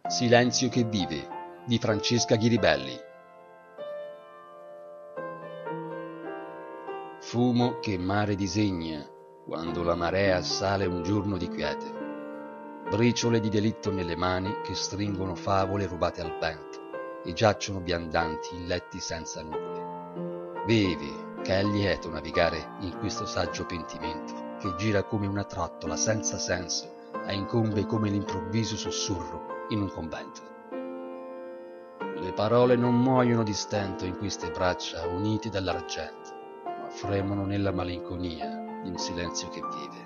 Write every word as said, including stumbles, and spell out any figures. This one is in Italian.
Silenzio che vive di Francesca Ghiribelli. Fumo che mare disegna quando la marea sale un giorno di quiete, briciole di delitto nelle mani che stringono favole rubate al vento e giacciono viandanti in letti senza nuvole. Bevi, che è lieto navigare in questo saggio pentimento che gira come una trottola senza senso e incombe come l'improvviso sussurro in un convento. Le parole non muoiono di stento in queste braccia unite dall'argento, ma fremono nella malinconia di un silenzio che vive.